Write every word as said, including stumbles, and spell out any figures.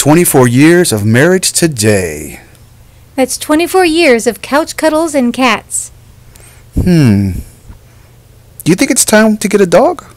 twenty-four years of marriage today. That's twenty-four years of couch cuddles and cats. Hmm. Do you think it's time to get a dog?